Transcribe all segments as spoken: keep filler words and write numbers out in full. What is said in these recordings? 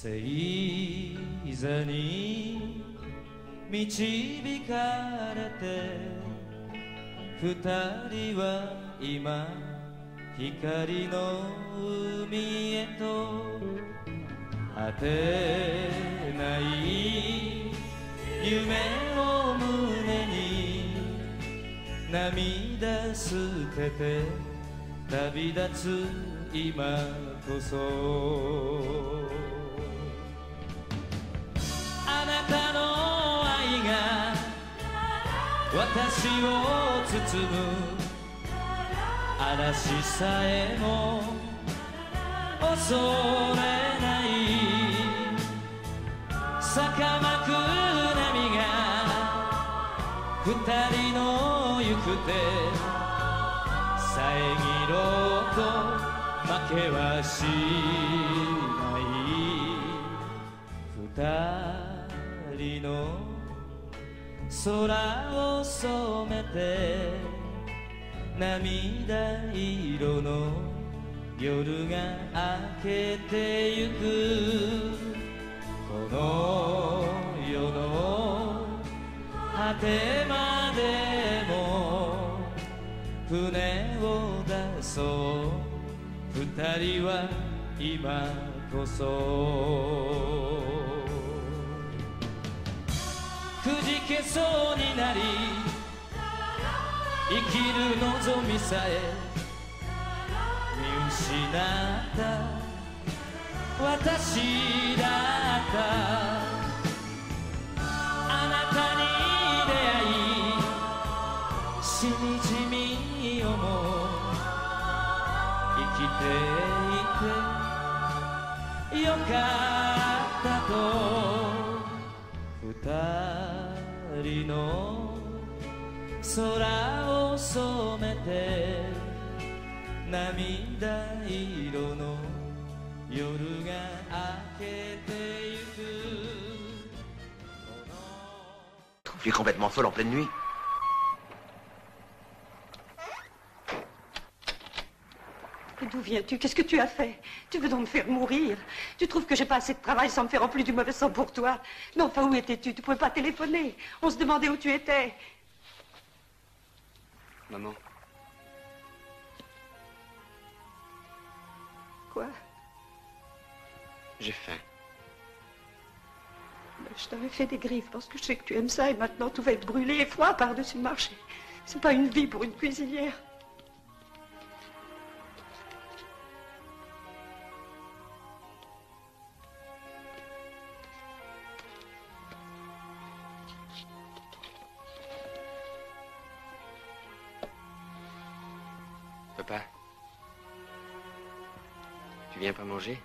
星座に導かれて二人は今光の海へと果てない夢を胸に涙捨てて旅立つ今こそあなたの愛が私を包む嵐さえも恐れない坂巻く波が二人の行く手遮ろうと負けはしない二人の空を染めて涙色の夜が明けてゆくこの世の果てまでも船を出そう二人は今こそくじけそうになり生きる望みさえ見失った私だったあなたに出会いしみじみ思う生きていてよかったと二人の空を染めて涙色の夜が明けてゆく Tu es complètement folle en pleine nuit. D'où viens-tu? Qu'est-ce que tu as fait? Tu veux donc me faire mourir? Tu trouves que j'ai pas assez de travail sans me faire en plus du mauvais sang pour toi? Mais enfin, où étais-tu? Tu pouvais pas téléphoner. On se demandait où tu étais. Maman. Quoi? J'ai faim. Ben, je t'avais fait des griffes parce que je sais que tu aimes ça et maintenant tout va être brûlé et froid par-dessus le marché. C'est pas une vie pour une cuisinière. Papa, tu viens pas manger?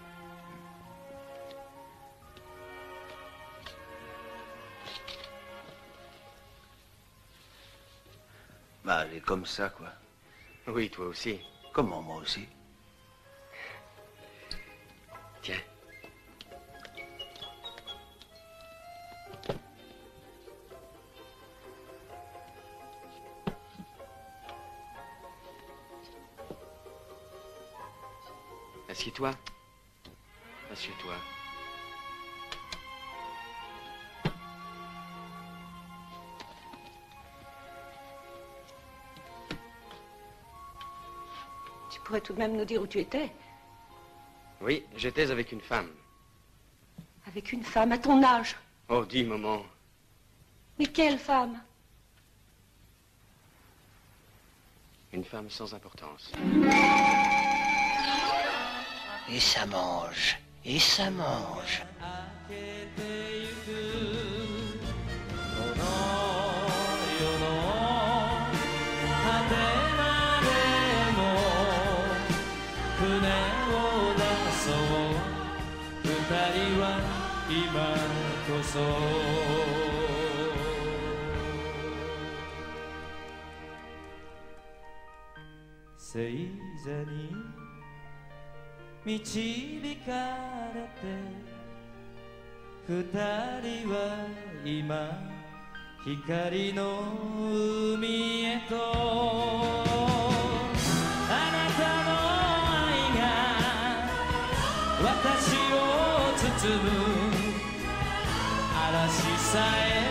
Bah, elle est comme ça, quoi. Oui, toi aussi. Comment, moi aussi? Tiens. Assieds-toi. Assieds-toi. Tu pourrais tout de même nous dire où tu étais? Oui, j'étais avec une femme. Avec une femme à ton âge? Oh, dis, maman. Mais quelle femme? Une femme sans importance. Et ça mange, et ça mange. 星座に導かれて二人は今光の海へとあなたの愛が私を包さえ